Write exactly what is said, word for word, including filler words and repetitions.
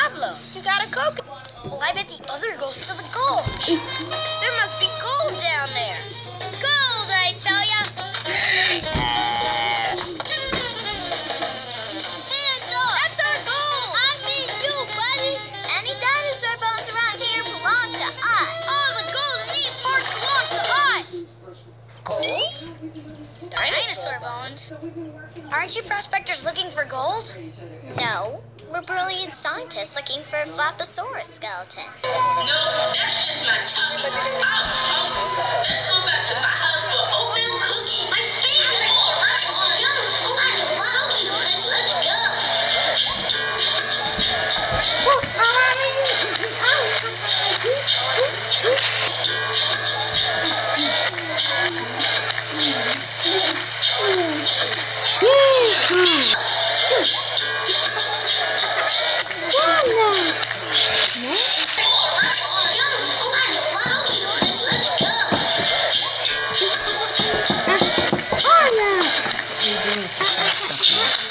Pablo, you got a coconut. Well, I bet the other goes to the gulch. There must be gold down there. Gold, I tell ya. Hands off. That's our gold. I mean you, buddy. Any dinosaur bones around here belong to us. All the gold in these parts belongs to us. Gold? Dinosaur bones? Aren't you prospectors looking for gold? No, we're brilliant scientists looking for a Flapposaurus skeleton. No, that's just my tummy. Oh, oh, let's go back to my house for oatmeal cookies. My favorite. All right, all yum. Oh, I love chocolate. Let's go. You're doing it just like something.